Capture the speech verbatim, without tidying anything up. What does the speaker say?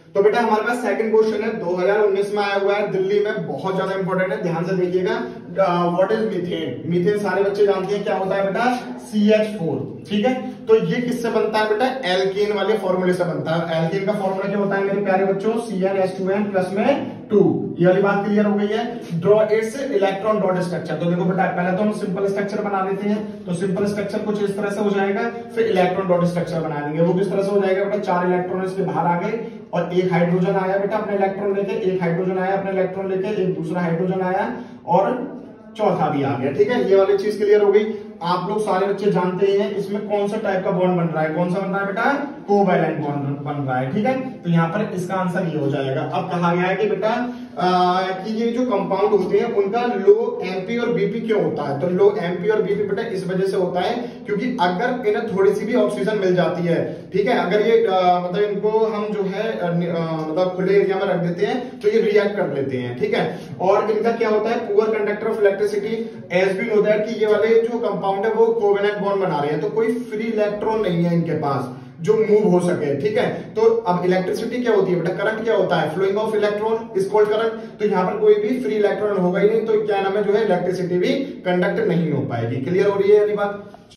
तो बेटा हमारे पास सेकंड क्वेश्चन है, दो हज़ार उन्नीस में आया हुआ है, दिल्ली में, बहुत ज्यादा इंपॉर्टेंट है, ध्यान से देखिएगा। What is methane? मीथेन सारे बच्चे जानते हैं क्या होता है बेटा, सी एच फोर। ठीक है, तो ये किससे बनता है बेटा, एल्केन वाले फॉर्मूले से बनता है। एल्केन का फॉर्मूला क्या होता है मेरे प्यारे बच्चों, C N H two N plus में टू। ये वाली बात क्लियर हो गई है। Draw its electron dot structure. तो देखो बेटा पहले तो हम सिंपल स्ट्रक्चर बना लेते हैं, तो सिंपल स्ट्रक्चर कुछ इस तरह से हो जाएगा, फिर इलेक्ट्रॉन डॉट स्ट्रक्चर बना देंगे। वो किस तरह से हो जाएगा बेटा, चार इलेक्ट्रॉन इसके बाहर आ गए और एक हाइड्रोजन आया बेटा अपने इलेक्ट्रॉन लेके, एक हाइड्रोजन आया अपने इलेक्ट्रॉन लेके, एक दूसरा हाइड्रोजन आया और चौथा भी आ गया। ठीक है, ये वाली चीज क्लियर हो गई। आप लोग सारे बच्चे जानते हैं इसमें कौन सा टाइप का बॉन्ड बन रहा है, कौन सा बन रहा है बेटा, कोवैलेंट बॉन्ड बन रहा है। ठीक है, तो यहाँ पर इसका आंसर ये हो जाएगा। अब कहा गया है कि बेटा आ, कि ये जो कंपाउंड होते हैं उनका लो एमपी और बीपी क्यों होता है, तो लो एमपी और बीपी बेटा इस वजह से होता है क्योंकि अगर इन्हें थोड़ी सी भी ऑक्सीजन मिल जाती है, ठीक है, अगर ये आ, मतलब इनको हम जो है आ, मतलब खुले एरिया में रख देते हैं तो ये रिएक्ट कर लेते हैं। ठीक है, और इनका क्या होता है, poor conductor of electricity, as we know that कि ये वाले जो कंपाउंड है वो कोवेलेंट बॉन्ड बना रहे हैं, तो कोई फ्री इलेक्ट्रॉन नहीं है इनके पास जो मूव हो सके। ठीक है, तो अब इलेक्ट्रिसिटी क्या होती है बेटा, करंट क्या होता है, flowing of electron is called current. तो यहाँ पर कोई भी फ्री इलेक्ट्रॉन होगा ही नहीं, तो क्या नाम है जो है इलेक्ट्रिसिटी भी कंडक्ट नहीं हो पाएगी। क्लियर हो रही है ये बात।